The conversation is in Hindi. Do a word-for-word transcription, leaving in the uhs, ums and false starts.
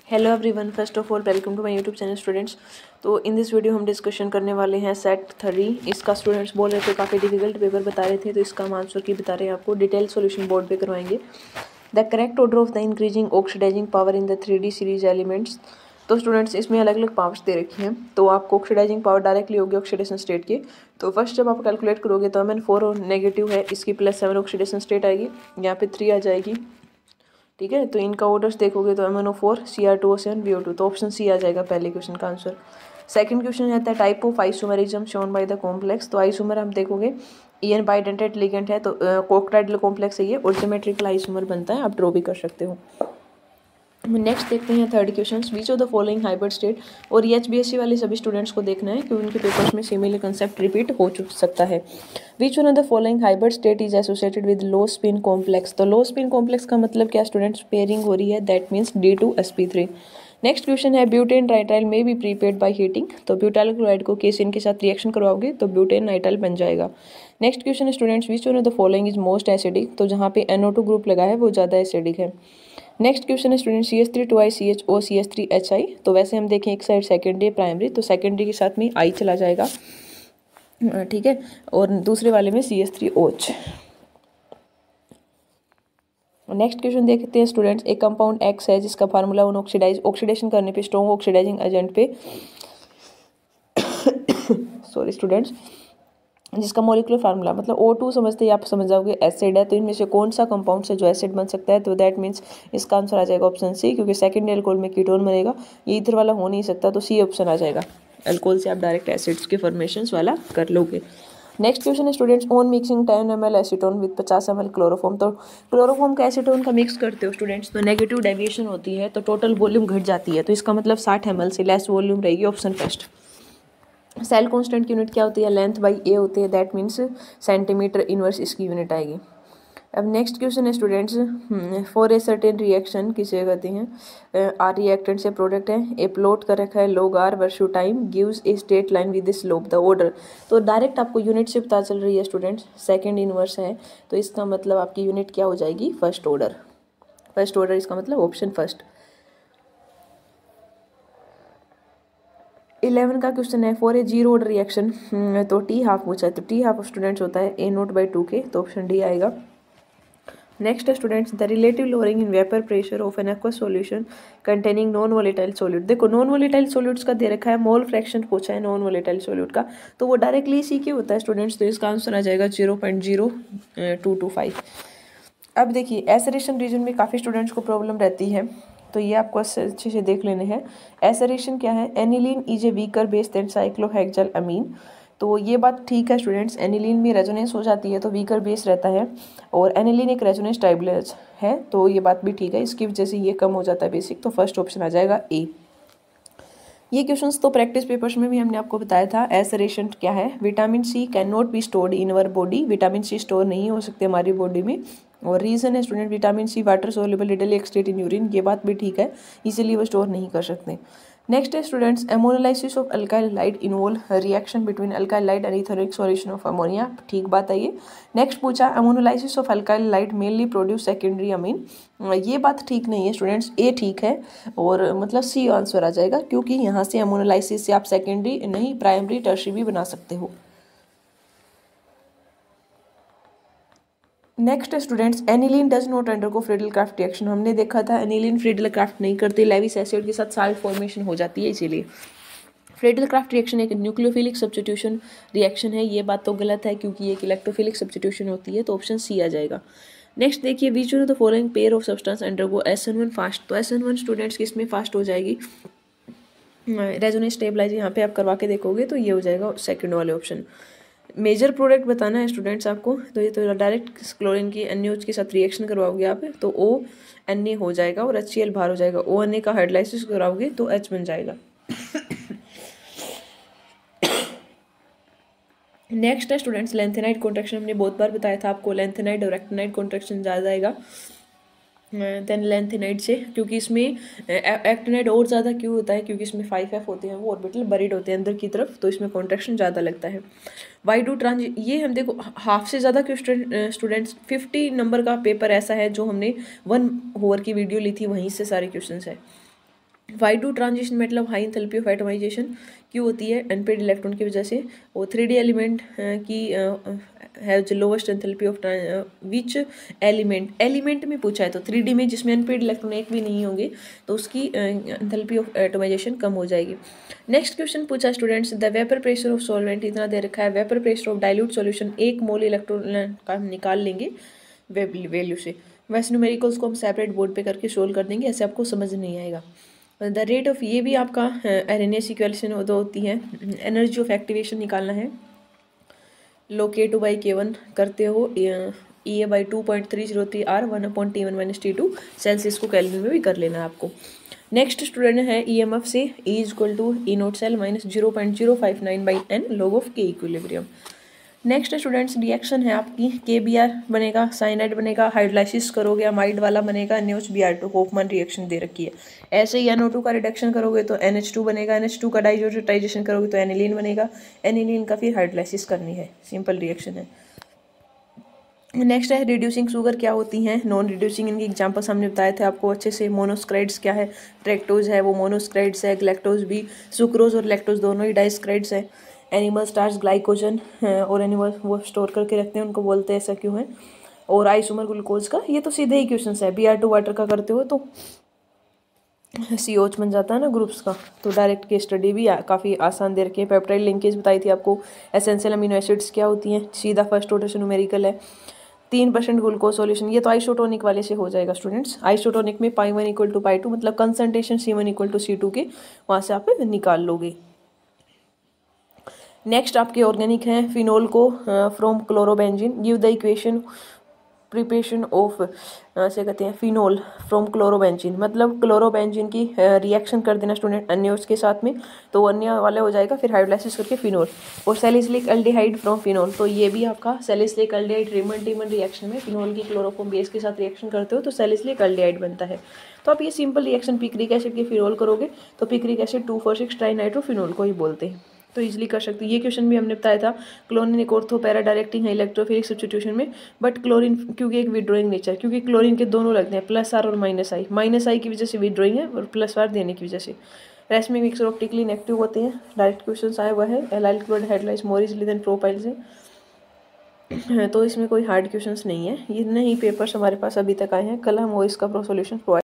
Hello everyone, first of all welcome to my YouTube channel students. तो इन दिस वीडियो हम डिस्कशन करने वाले हैं सेट थ्री। इसका स्टूडेंट्स बोल रहे थे काफ़ी डिफिकल्ट पेपर बता रहे थे, तो इसका हम आंसर की बता रहे हैं आपको। डिटेल सॉल्यूशन बोर्ड पे करवाएंगे। The correct order of the increasing oxidising power in the three D series elements. तो स्टूडेंट्स इसमें अलग अलग पावर्स दे रखी हैं, तो आपको ऑक्सीडाइजिंग पावर डायरेक्टली होगी ऑक्सीडेशन स्टेट की। तो फर्स्ट जब आप कैलकुलेट करोगे तो एम एन फोर नेगेटिव है, इसकी प्लस सेवन ऑक्सीडेशन स्टेट आएगी, यहाँ पे थ्री आ जाएगी। ठीक है, तो इनका ऑर्डर्स देखोगे तो M N O four, C R two O seven, B O two, तो ऑप्शन सी आ जाएगा पहले क्वेश्चन का आंसर। सेकंड क्वेश्चन रहता है type of isomerism shown by the complex. तो आइसोमर हम देखोगे ई एन बाइडेंटेट लिगेंड है, तो कोक्टाइडल कॉम्प्लेक्स है ये, और सिमेट्रिकल आइसोमर बनता है, आप ड्रॉ भी कर सकते हो। नेक्स्ट देखते हैं third question, which of the following hybrid state. और ये एच बी एस सी वाले सभी स्टूडेंट्स को देखना है क्योंकि उनके पेपर्स में सिमिलर कंसेप्ट रिपीट हो सकता है। Which one of the following hybrid state is associated with low spin complex. तो लो स्पिन कॉम्प्लेक्स का मतलब क्या स्टूडेंट्स, पेयरिंग हो रही है, that means D two S P three. Next question है ब्यूटेन नाइट्राइल में बी प्रीपेड बाय हीटिंग। तो ब्यूटाइल क्लोराइड को केसिन के साथ रिएक्शन करवाओगे तो ब्यूटेन नाइट्राइल बन जाएगा। नेक्स्ट क्वेश्चन है students, which one of the following is most acidic. तो जहाँ पे एन ओ टू ग्रुप लगा है वो ज़्यादा एसिडिक है। नेक्स्ट क्वेश्चन है student C H three two I C H O C H three H I. तो वैसे हम देखें एक साइड सेकेंडरी प्राइमरी, तो सेकेंडरी के साथ में आई चला जाएगा, ठीक है, और दूसरे वाले में C H three O H. Next question देखते हैं स्टूडेंट्स, एक कंपाउंड एक्स है जिसका फार्मूला वन ऑक्सीडाइज ऑक्सीडेशन करने पे स्ट्रॉन्ग ऑक्सीडाइजिंग एजेंट पे सॉरी स्टूडेंट्स, जिसका मॉलिक्यूलर फार्मूला मतलब ओ टू समझते ही आप समझ जाओगे एसिड है। तो इनमें से कौन सा कंपाउंड से जो एसिड बन सकता है, तो दैट मीन्स इसका आंसर आ जाएगा ऑप्शन सी, क्योंकि सेकेंडरी अल्कोहल में कीटोन बनेगा, ये इधर वाला हो नहीं सकता, तो सी ऑप्शन आ जाएगा। अल्कोहल से आप डायरेक्ट एसिड्स के फॉर्मेशंस वाला कर लोगे। नेक्स्ट क्वेश्चन है students, on mixing ten M L acetone with पचास एम एल क्लोरोफॉर्म। तो क्लोरोफॉर्म का एसीटोन का मिक्स करते हो स्टूडेंट्स, तो नेगेटिव डेविएशन होती है, तो टोटल वॉल्यूम घट जाती है, तो इसका मतलब साठ एम एल से लेस वॉल्यूम रहेगी, ऑप्शन फर्स्ट। सेल कांस्टेंट की यूनिट क्या होती है, लेंथ बाई ए होती है, दैट मीन्स सेंटीमीटर इनवर्स इसकी यूनिट आएगी। अब नेक्स्ट क्वेश्चन है students, for a certain reaction किसे कहते हैं, आर रिएक्टेंट से प्रोडक्ट है, ए प्लॉट कर रखा है log R versus time gives a straight line with slope the order. तो डायरेक्ट आपको यूनिट से पता चल रही है स्टूडेंट्स, सेकेंड इनवर्स है, तो इसका मतलब आपकी यूनिट क्या हो जाएगी, फर्स्ट ऑर्डर। फर्स्ट ऑर्डर इसका मतलब ऑप्शन फर्स्ट। इलेवन का क्वेश्चन है, for a zero order reaction, तो टी हाफ पूछा है, तो टी हाफ स्टूडेंट्स होता है ए नोट बाई टू के, तो ऑप्शन डी आएगा। नेक्स्ट है students, the relative lowering in vapour pressure of an aqueous solution containing non volatile solute. देखो नॉन वोलेटाइल सॉल्यूट्स का दे रखा है, मोल फ्रैक्शन पूछा है नॉन वोलेटाइल सॉल्यूट का, तो वो डायरेक्टली सी के होता है स्टूडेंट्स, तो इसका आंसर आ जाएगा zero point zero two two five. अब देखिए एसरेशन रीजन में काफ़ी स्टूडेंट्स को प्रॉब्लम रहती है, तो ये आपको अच्छे से देख लेने हैं। एसरेशन क्या है, aniline is a weaker base than cyclohexyl amine. तो ये बात ठीक है स्टूडेंट्स, एनिलीन में रेजोनेंस हो जाती है तो वीकर बेस रहता है, और एनिलीन एक रेजोनेंस स्टेबलाइजर है, तो ये बात भी ठीक है, इसकी वजह से ये कम हो जाता है बेसिक, तो फर्स्ट ऑप्शन आ जाएगा ए। ये क्वेश्चंस तो प्रैक्टिस पेपर्स में भी हमने आपको बताया था। एसरेशन क्या है, vitamin C can not be stored in our body, vitamin C store नहीं हो सकते हमारी बॉडी में, और रीज़न है student vitamin C water soluble readily excrete in urine, ये बात भी ठीक है, इसीलिए वो स्टोर नहीं कर सकते। नेक्स्ट है students, ammonolysis of alkyl halide involve reaction between alkyl halide and ethanolic solution of ammonia, ठीक बात है ये। नेक्स्ट पूछा ammonolysis of alkyl halide mainly produce secondary amine, ये बात ठीक नहीं है स्टूडेंट्स, ए ठीक है, और मतलब सी आंसर आ जाएगा, क्योंकि यहाँ से एमोनोलाइसिस से आप सेकेंडरी नहीं प्राइमरी टर्शरी भी बना सकते हो। Next students, aniline does not undergo Friedel Craft reaction. हमने देखा था एनिलीन फ्रीडल क्राफ्ट नहीं करते, लेविस एसिड के साथ साल्ट फॉर्मेशन हो जाती है, इसीलिए फ्रीडल क्राफ्ट रिएक्शन एक न्यूक्लियोफिलिक सब्स्टिट्यूशन रिएक्शन है, ये बात तो गलत है क्योंकि ये एक इलेक्ट्रोफिलिक सब्स्टिट्यूशन होती है, तो ऑप्शन सी आ जाएगा। नेक्स्ट देखिए, which one of the following pair of substance undergo S N one fast. तो एस एन वन स्टूडेंट्स किस में फास्ट हो जाएगी, रेजोनेंस स्टेबलाइजर, यहाँ पे आप करवा के देखोगे तो ये हो जाएगा सेकंड वाले ऑप्शन। मेजर प्रोडक्ट बताना है स्टूडेंट्स आपको, तो ये तो डायरेक्ट क्लोरीन की एन ए ओ एच के साथ रिएक्शन करवाओगे आप, तो ओ एन ए हो जाएगा और एच सी एल बाहर हो जाएगा, ओ एन ए का हाइड्रोलाइसिस कराओगे तो एच बन जाएगा। नेक्स्ट है स्टूडेंट्स, लेंथेनाइड कॉन्ट्रैक्शन, हमने बहुत बार बताया था आपको, लेंथेनाइड और एक्टिनाइड कॉन्ट्रैक्शन ज़्यादा आएगा देन लेंथेनाइड से, क्योंकि इसमें एक्टिनाइड और ज़्यादा क्यों होता है, क्योंकि इसमें फाइव एफ होते हैं, वो ऑर्बिटल बरीड होते हैं अंदर की तरफ, तो इसमें कॉन्ट्रैक्शन ज़्यादा लगता है। वाई डू ट्रांज, ये हम देखो हाफ से ज़्यादा क्यों स्टूडेंट्स, फिफ्टी नंबर का पेपर ऐसा है जो हमने वन होवर की वीडियो ली थी, वहीं से सारे क्वेश्चन है। वाई टू ट्रांजिशन मतलब हाई एंथैल्पी ऑफ एटमाइजेशन क्यों होती है, अनपेड इलेक्ट्रॉन की वजह से। और थ्री डी एलिमेंट की है जो lowest enthalpy of which element, element में पूछा है तो थ्री डी में जिसमें अनपेड इलेक्ट्रॉन एक भी नहीं होंगे तो उसकी एंथैल्पी ऑफ एटमाइजेशन कम हो जाएगी। नेक्स्ट क्वेश्चन पूछा students, the vapour pressure of solvent, इतना दे रखा है vapour pressure of dilute solution, एक मोल इलेक्ट्रॉन का हम निकाल लेंगे वैल्यू से। वैसे न्यूमेरिकल्स को हम सेपरेट बोर्ड पे करके सोल्व कर देंगे, ऐसे आपको समझ नहीं आएगा। द रेट ऑफ, ये भी आपका एरेनियस इक्वेशन होती है। एनर्जी ऑफ एक्टिवेशन निकालना है, लो के टू बाई के वन करते हो E A by two point three zero three R one upon T one minus T two, Celsius को कैलविन में भी कर लेना है आपको। नेक्स्ट स्टूडेंट है ई एम एफ से E is equal to E not cell minus zero point zero five nine by N log of K equilibrium. Next students reaction है आपकी, के बी आर बनेगा, साइनाइड बनेगा, हाइड्रोलाइसिस करोगे अमाइड वाला बनेगा, न्यूज B R two, Hofmann reaction दे रखी है। ऐसे ही एन ओ टू का रिडक्शन करोगे तो एन एच टू बनेगा, एन एच टू का डाइजोटाइजेशन करोगे तो एनिलीन बनेगा, एनिलीन का फिर हाइड्रोलाइसिस करनी है, सिंपल रिएक्शन है। नेक्स्ट है रिड्यूसिंग शुगर क्या होती हैं, नॉन रिड्यूसिंग, इनकी एग्जांपल्स हमने बताए थे आपको अच्छे से। मोनोस्क्राइड्स क्या है, ट्रैक्टोज है वो मोनोस्क्राइड्स है, ग्लैक्टोज भी, सुक्रोज और लैक्टोज दोनों ही डाइस्क्राइड्स है। एनिमल स्टार्च ग्लाइकोजन और एनिमल वो स्टोर करके रखते हैं उनको बोलते हैं, ऐसा क्यों है। और आइसोमर ग्लूकोज का, ये तो सीधे ही क्वेश्चन है, बी आर टू वाटर का करते हो तो सी ओच बन जाता है ना ग्रुप्स का, तो डायरेक्ट की स्टडी भी काफ़ी आसान दे रखी है। पेप्टाइड लिंकेज बताई थी आपको, एसेंशियल अमीनो एसिड्स क्या होती हैं, सीधा फर्स्ट ऑर्डर से न्यूमेरिकल है। तीन परसेंट ग्लूकोज सॉल्यूशन, ये तो आइसोटोनिक वाले से हो जाएगा स्टूडेंट्स। आइसोटोनिक में pi one equal to pi two मतलब concentration C one equal to C two के वहाँ से आप निकाल लोगे। नेक्स्ट आपके ऑर्गेनिक हैं, फिनोल को from chlorobenzene, give the equation preparation of से कहते हैं फिनोल फ्रॉम क्लोरोबेंजीन, मतलब क्लोरोबेंजीन की रिएक्शन कर देना स्टूडेंट अन्य उसके साथ में, तो अन्य वाले हो जाएगा, फिर हाइड्रोलाइसिस करके फिनोल। और सैलिसिलिक एल्डिहाइड फ्रॉम फिनोल, तो ये भी आपका salicylic aldehyde Reimer Tiemann reaction में फिनोल की क्लोरोफॉर्म बेस के साथ रिएक्शन करते हो तो सैलिसिलिक एल्डिहाइड बनता है। तो आप ये सिंपल रिएक्शन पिक्रिक एसिड की फिनोल करोगे तो picric acid two four six trinitrophenol को ही बोलते हैं, तो इजीली कर सकते हो। ये क्वेश्चन भी हमने बताया था, क्लोरीन एक ऑर्थो पैरा डायरेक्टिंग है इलेक्ट्रोफिलिक सब्स्टिट्यूशन में, बट क्लोरीन क्योंकि एक विड्रॉइंग नेचर, क्योंकि क्लोरीन के दोनों लगते हैं प्लस आर और माइनस आई, माइनस आई की वजह से विड्रॉइंग है और प्लस आर देने की वजह से। रेस्ट में मिक्सर ऑप्टिकली इनएक्टिव होते हैं। डायरेक्ट क्वेश्चन आया हुआ है, allyl chloride hydrolyse more easily than propyl से, तो इसमें कोई हार्ड क्वेश्चन नहीं है। ये नहीं पेपर्स हमारे पास अभी तक आए हैं, कल हम वो इसका प्रो सोल्यूशन प्रोवाइड